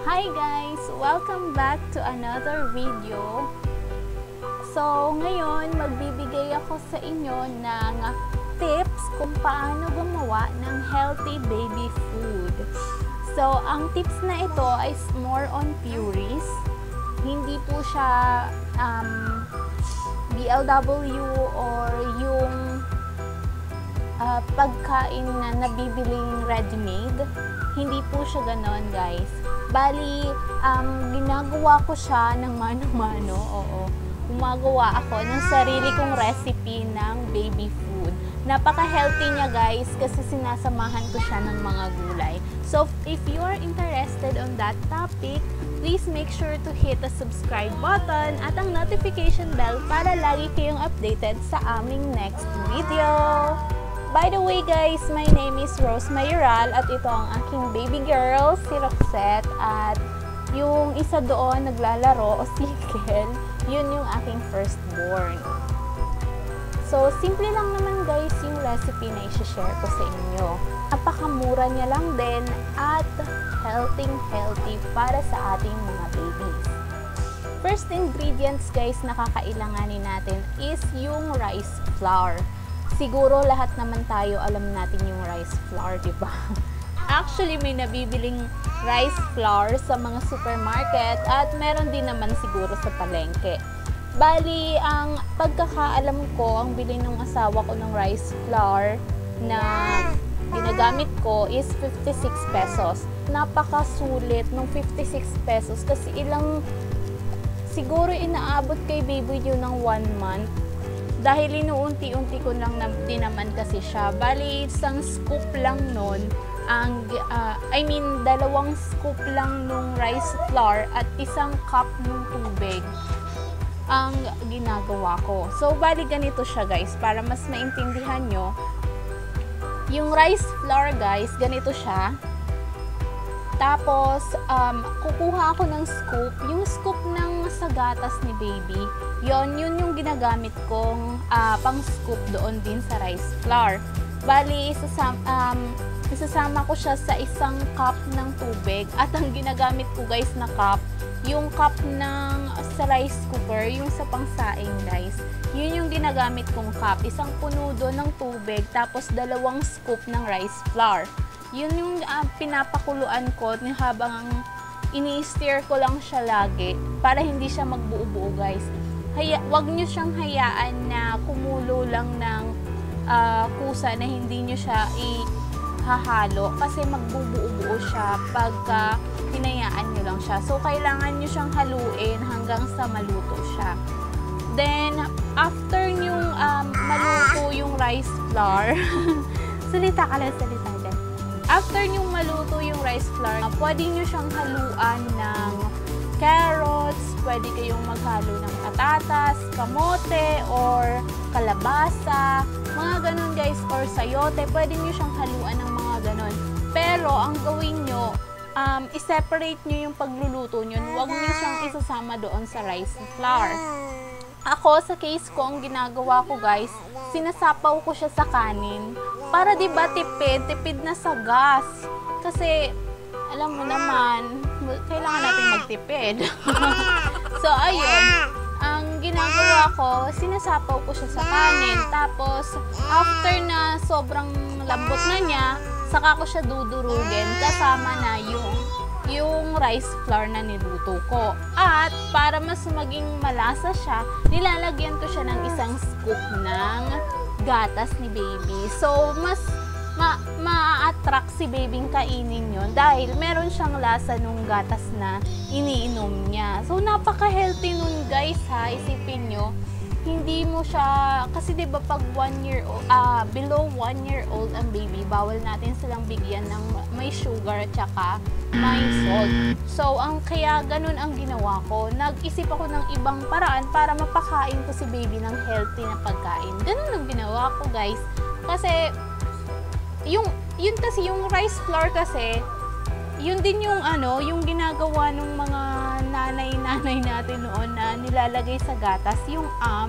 Hi guys! Welcome back to another video. So, ngayon magbibigay ako sa inyo ng tips kung paano gumawa ng healthy baby food. So, ang tips na ito is more on purees. Hindi po siya BLW or yung pagkain na nabibiling ready-made. Hindi po siya ganon, guys. Bali, ginagawa ko siya ng mano-mano. Oo. Gumagawa ako ng sarili kong recipe ng baby food. Napaka-healthy niya, guys, kasi sinasamahan ko siya ng mga gulay. So, if you are interested on that topic, please make sure to hit the subscribe button at ang notification bell para lagi kayong updated sa aming next video. By the way guys, my name is Rose Mayoral at ito ang aking baby girl, si Roxette, at yung isa doon naglalaro o si Kel, yun yung aking firstborn. So, simple lang naman guys yung recipe na i-share ko sa inyo. Napakamura niya lang din at healthy para sa ating mga babies. First ingredients guys na kakailanganin natin is yung rice flour. Siguro lahat naman tayo alam natin yung rice flour, di ba? Actually, may nabibiling rice flour sa mga supermarket at meron din naman siguro sa palengke. Bali, ang pagkakaalam ko, ang bili ng asawa ko ng rice flour na ginagamit ko is 56 pesos. Napakasulit ng 56 pesos kasi siguro inaabot kay baby yun ng 1 month. Dahil inuunti-unti ko lang din naman kasi siya. Bali, isang scoop lang nun. Dalawang scoop lang nung rice flour at isang cup nung tubig ang ginagawa ko. So, bali ganito siya guys. Para mas maintindihan nyo. Yung rice flour guys, ganito siya. Tapos, kukuha ako ng scoop. Yung scoop ng sa gatas ni baby, yun yung ginagamit kong pang scoop doon din sa rice flour. Bali, isasama ko siya sa isang cup ng tubig. At ang ginagamit ko guys na cup, yung cup sa rice cooker, yung sa pangsaing guys. Yun yung ginagamit kong cup. Isang puno doon ng tubig, tapos 2 scoop ng rice flour. Yun yung pinapakuluan ko habang ini-stir ko lang siya lagi para hindi siya magbuo-buo guys. Wag nyo siyang hayaan na kumulo lang ng kusa na hindi nyo siya ihahalo kasi magbubuo-buo siya pagka hinayaan nyo lang siya. So, kailangan nyo siyang haluin hanggang sa maluto siya. Then, after yung maluto yung rice flour, salita ka lang, salita ka. After nyo maluto yung rice flour, pwede nyo siyang haluan ng carrots, pwede kayong maghalo ng patatas, kamote, or kalabasa, mga ganun guys, or sayote, pwede nyo siyang haluan ng mga ganun. Pero, ang gawin nyo, i-separate nyo yung pagluluto nyo, huwag nyo siyang isasama doon sa rice flour. Ako, sa case ko, ang ginagawa ko guys, sinasapaw ko siya sa kanin. Para diba tipid na sa gas. Kasi, alam mo naman, kailangan natin magtipid. So, ayun. Ang ginagawa ko, sinasapaw ko siya sa kanin. Tapos, after na sobrang lambot na niya, saka ko siya dudurugin kasama na yung rice flour na niluto ko. At para mas maging malasa siya, nilalagyan ko siya ng isang scoop ng gatas ni baby. So, mas ma-attract si babyng kainin yun dahil meron siyang lasa nung gatas na iniinom niya. So, napaka-healthy nun guys ha. Isipin nyo, hindi mo siya, kasi diba pag 1 year old, below 1 year old ang baby, bawal natin silang bigyan ng may sugar at saka may salt. So, kaya ganun ang ginawa ko. Nag-isip ako ng ibang paraan para mapakain ko si baby ng healthy na pagkain. Ganun ang ginawa ko guys. Kasi, yung rice flour kasi, yun din yung yung ginagawa ng mga nanay natin noon na nilalagay sa gatas, yung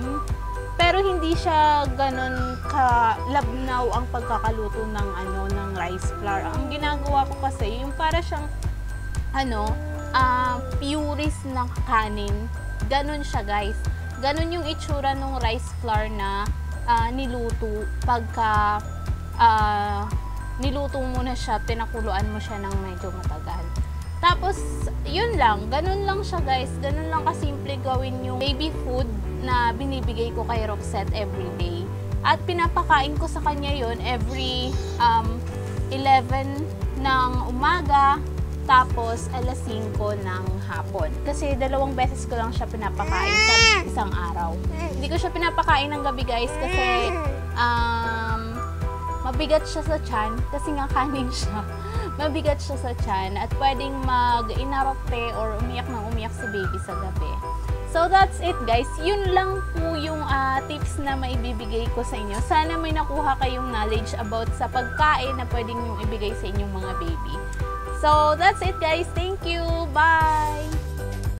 pero hindi siya ganun kalabnaw ang pagkakaluto ng ng rice flour. Ang ginagawa ko kasi yung para siyang purist na kanin. Ganun siya, guys. Ganun yung itsura ng rice flour na niluto pagka niluto mo na siya, pinakuluan mo siya ng medyo matagal. Tapos, yun lang. Ganun lang siya, guys. Ganun lang kasimple gawin yung baby food na binibigay ko kay Roxette everyday. At pinapakain ko sa kanya yun every 11 ng umaga, tapos alas 5 ng hapon. Kasi 2 beses ko lang siya pinapakain sa isang araw. Hindi ko siya pinapakain ng gabi, guys, kasi mabigat siya sa tiyan, kasi nga kanin siya. Mabigat siya sa tiyan at pwedeng mag-inarote or umiyak si baby sa gabi. So that's it, guys. Yun lang po yung tips na maibibigay ko sa inyo. Sana may nakuha kayong knowledge about sa pagkain na pwedeng yung ibigay sa inyong mga baby. So that's it, guys. Thank you. Bye!